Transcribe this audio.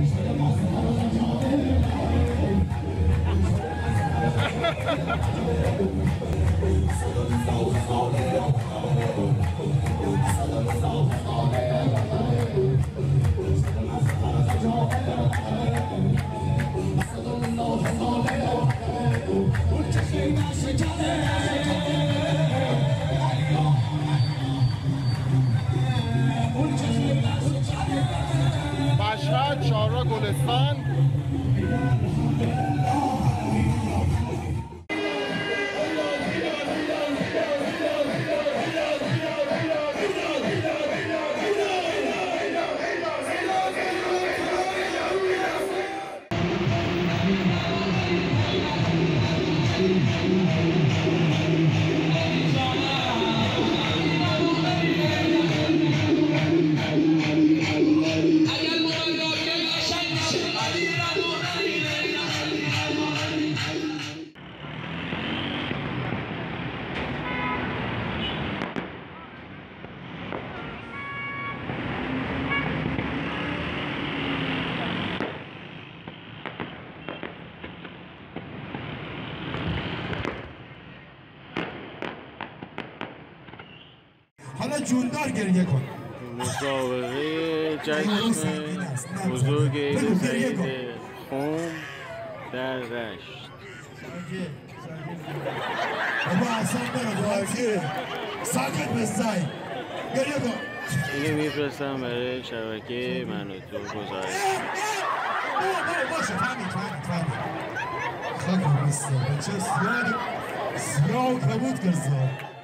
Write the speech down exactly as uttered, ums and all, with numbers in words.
مشهد شاهراه گلستان. حالا جوندار گریه کن. مسابقه جشن بزرگ عید سعید خم در رشت. بابا اصلا برو بازی ساکت بستای گریه کن. اینو میفرستم برای شبکه من و تو گزارش. باشه فهمید فهمید فهمید خاک بسته بچه سیاه سیاه و کبود کرد.